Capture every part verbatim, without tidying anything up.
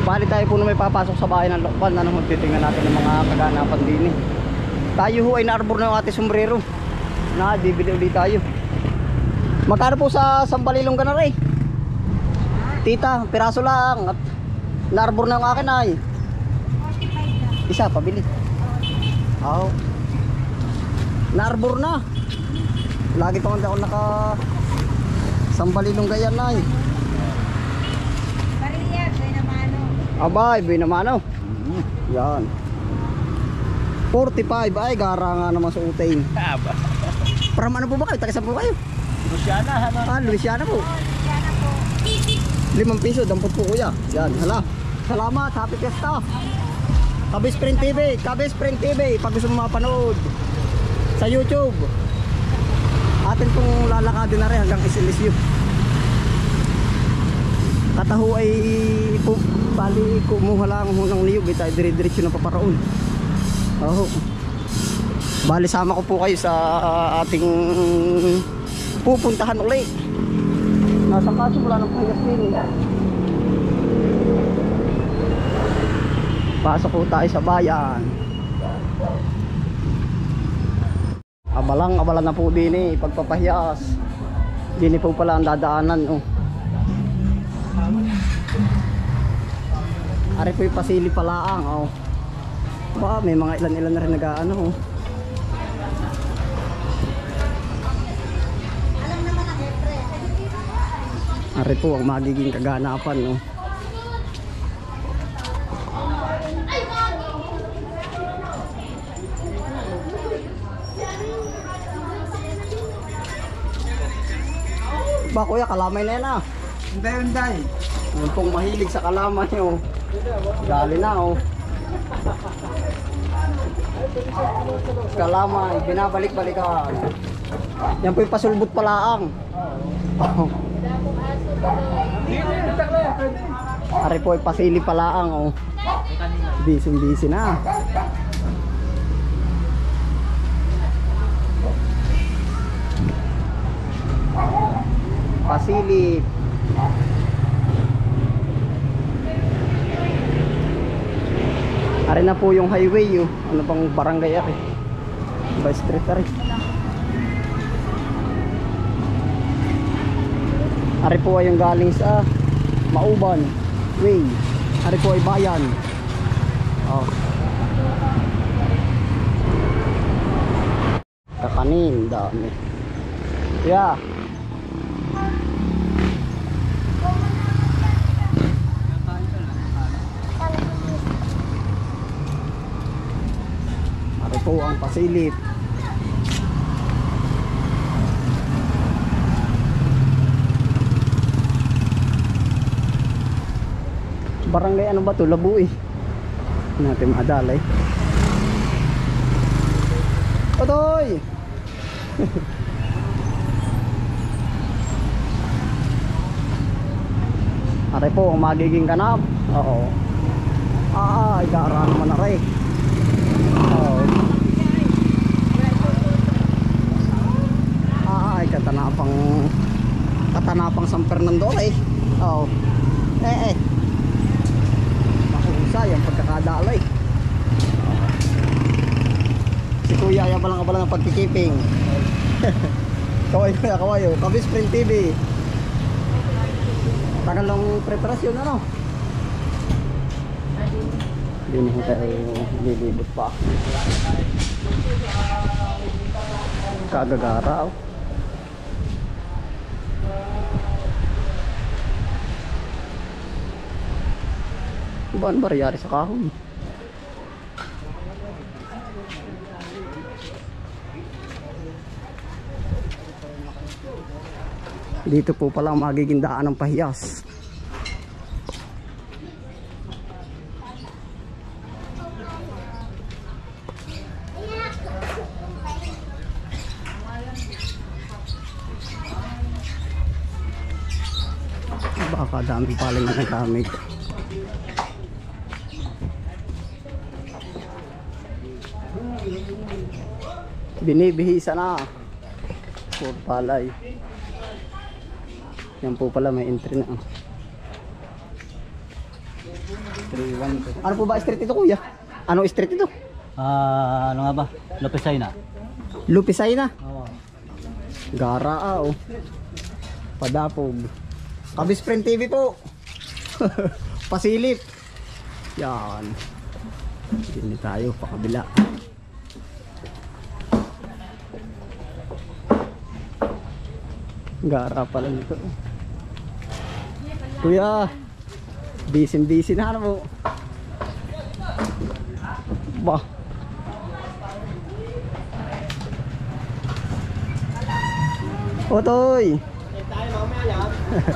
Bali tayo po na may papasok sa bahay ng Lokban. Ano, magtitingnan natin ng mga kaganapan din eh. Tayo ho ay naarbor na yung ating sombrero. Na, bibili ulit tayo. Magkano po sa sambalilong ka na rin? Tita, piraso lang. At naarbor na yung akin ay. Isa, pabili. Oo. Naarbor na. Lagi pa ako naka sambalilong gayan na eh. Maria, buhay na mano. Abay, buhay na mano. Mm, yan. forty-five. Ay, gara nga naman sa utain. Para ano po ba kayo? Takisan po kayo? Luciana, ano? Ah, Luciana po. Luciana po. Limang piso, dampot po kuya. Yan, hala. Salamat, happy fiesta. Kabis Print T V, Kabis Print T V. Pag gusto mo mapanood sa YouTube, atin pong lalakadin na rin hanggang Isilisyo. Kataho ay po, bali kumuha lang ng niyog, tayo dire-diretso na paparaon. Oh. Bali sama ko po kayo sa ating pupuntahan uli. Nasa kaso wala ng puyas din. Pasok po tayo sa bayan. Abalang abala na po din eh, pagpapahiyas. Dini po pala ang dadaanan oh. Ari po yung pasili palaang oh. Ba, may mga ilan-ilan na rin nag-aano oh. Ari po ang magiging kaganapan oh. Ba kuya, kalamay na yan ah. Hindi, hindi. Yung pong mahilig sa kalamay oh. Gali na oh. Kalamay, binabalik-balikan. Yan po yung pasulbot palaang. Oh. Ari po yung pasili palaang oh. Busy-busy na. Pasilip. Ari na po yung highway oh. Ano bang barangay ari? By street ari. Ari po ay yung galing sa Mauban Way. Ari po ay bayan. Oh. Kakanin dami. Yeah. Po ang pasilip. Barangay ano ba to? Labu eh. Natin madalay. Otoy! Are po ang magiging kanap. Oo. Ah, igara naman na rin. Oo. Katanapang katanapang San Fernando eh. Oo. Eh eh. Mahusay ang pagkakadalay. Si Kuya ay abalang-abalang ng pagkikiping. Kaway kuya, kawayo. Kabis Print T V. Tagal lang preparasyon ano. Hindi na tayo lilibot pa. Kagagaraw. Ibaan ba riyari sa kahon? Dito po pala ang magiging daan ng pahiyas. Baka dami paling na nagamit. Binibihisa na po palay. Yan po pala may entry na. three one two. Ano po ba street ito, kuya? Ano street ito? Ah, ano nga ba? Lopesay na. Lupisay na. Oo. Gara ah, oh. Padapog. Kabispren T V po. Pasilip. Yan. Hindi tayo pakabila. Gara pala nito. Kuya, busy-busy na ano po. Bah. Otoy. Tayo mamaya yan.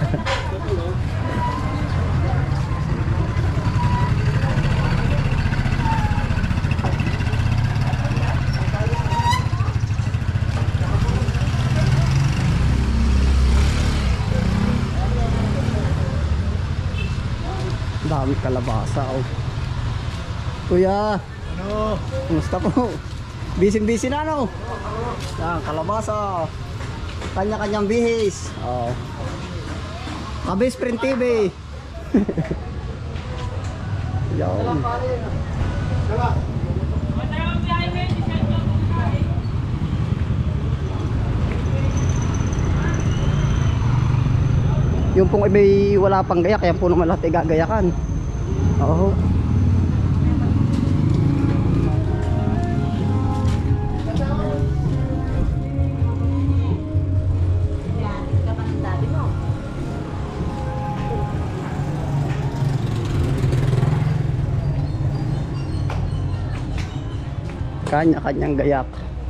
Dami kalabasa oh. Kuya, Ano? kumusta po? Busy-busy na no? Yan, kalabasa. Kanya-kanyang bihis. Oh. Kabispren T V. Yan. Yung pong iba'y wala pang gayak, kaya po naman lahat ay gagayakan. Oo. Kanya-kanyang gayak.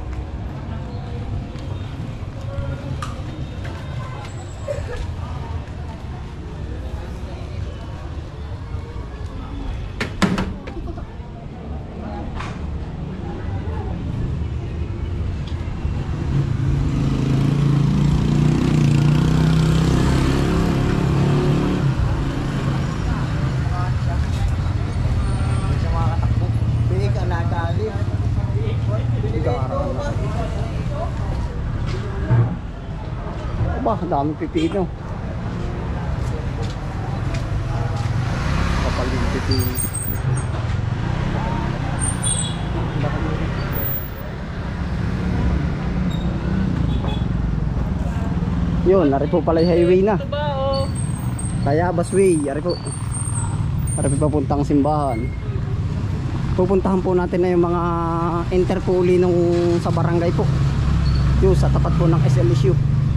Aba, daming pipino. Kapal yung pipino. Yun, nari po pala yung highway na. Kaya busway, yari po. Nari po papuntang simbahan. Pupuntahan po natin na yung mga interpoli nung sa barangay po. Yung sa tapat po ng S L S U.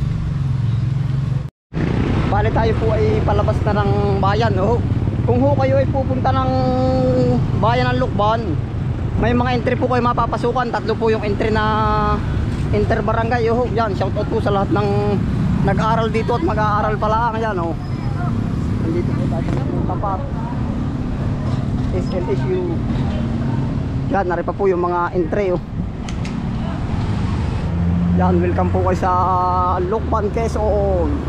Bale tayo po ay palabas na ng bayan. Oh. Kung ho kayo ay pupunta ng bayan ng Lukban, may mga entry po kayo mapapasukan. Tatlo po yung entry na interbarangay. Oh. Yan, shout out po sa lahat ng nag-aaral dito at mag-aaral pala. Yan, oh. Nandito po tayo sa tapat S L S U. Yan, nari pa po yung mga entry. Oh. Yan, welcome po kayo sa Lukban, Quezon.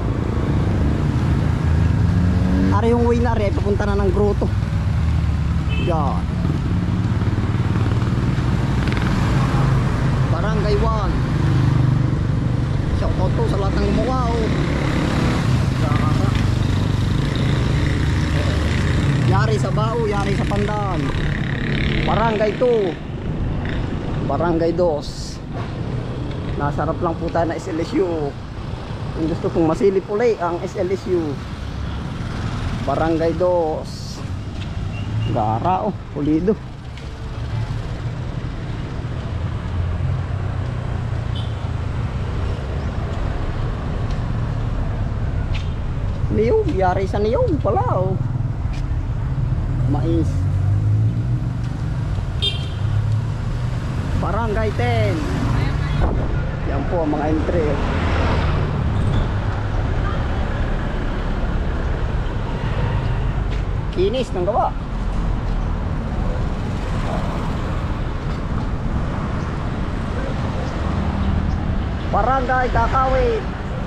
Ari yung way na rin, papunta na ng grotto. Yan. Barangay one. Shout out po sa lahat ng gumawa. Oh. Yari sa Bao, yari sa Pandan. Barangay two. Barangay two. Nasarap lang po tayo na S L S U. Kung gusto kong masilip ulit ang S L S U. Barangay two. Gara oh, pulido. Niyog, yari sa niyog pala oh. Mais. Barangay ten. Yan po ang mga entry. Kinis ng gawa. Barangay Kakawit.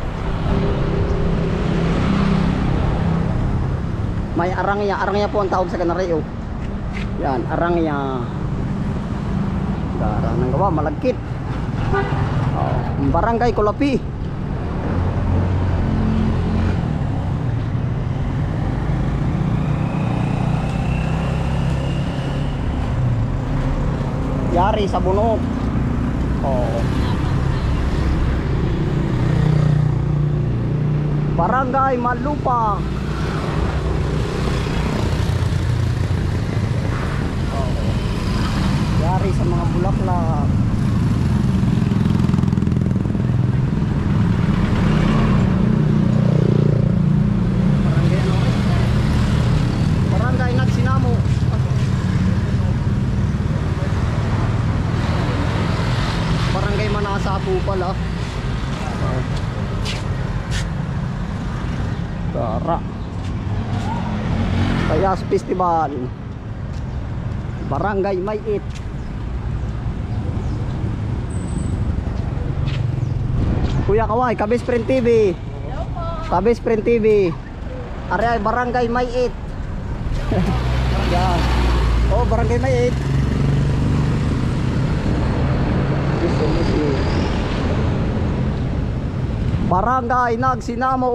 May arangya, arangya po ang tawag sa Canareo. Yan, arangya. Gara ng gawa, malagkit. Oh, Barangay Kulapi. Yari sa bunot. Oh. Barangay Malupa. Oh. Yari sa mga bulaklak. Barangay ano? Barangay Nagsinamo. Barangay Manasapu pala. Tara. Tayas Festival. Barangay Mayit. Kuya Kaway, Kabis Print T V. Kabis Print T V. Area Barangay Mayit. Yan. Oh, Barangay Mayit. Barangay Nagsinamo.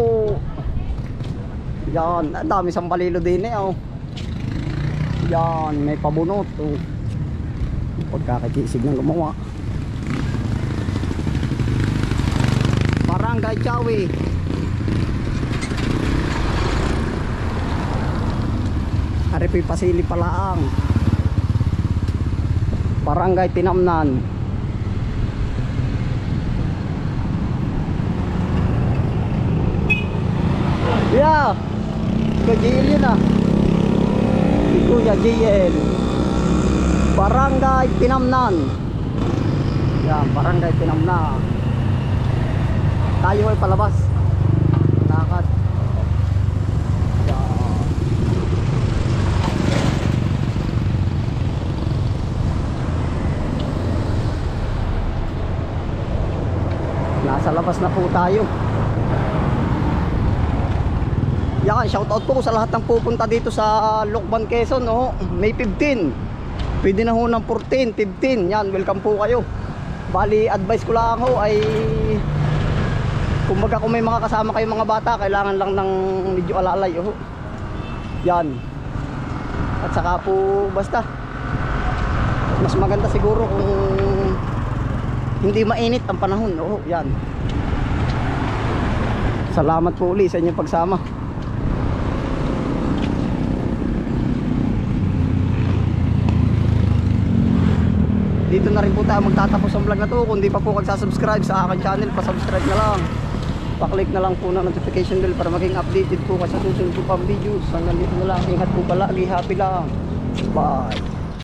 Yan, ang dami sambalilo din eh oh. Yan, may pabunot oh. Pagkakakisig ng gumawa. Barangay Chawi. Aripi Pasili Palaang. Barangay Tinamnan. Yeah. Kuya J L yun ah. Si Kuya J L. Barangay Tinamnan. Yan, Barangay Tinamnan. Tayo ay palabas. Nakakad. Yan. Nasa labas na po tayo. Yan, shoutout po sa lahat ng pupunta dito sa Lucban, Quezon, no? May fifteen. Pwede na ho ng fourteen, fifteen. Yan, welcome po kayo. Bali, advice ko lang ho ay kumbaga kung may mga kasama kayong mga bata, kailangan lang ng medyo alalay, oh. Yan. At saka po basta mas maganda siguro kung hindi mainit ang panahon, oh. Yan. Salamat po ulit sa inyong pagsama. Dito na rin po tayo magtatapos ang vlog na to. Kung di pa po kagsasubscribe sa aking channel, pasubscribe na lang. Paklik na lang po na notification bell para maging updated po kayo sa susunod po pang videos. Hanggang dito na lang. Ingat po palagi. Happy lang. Bye.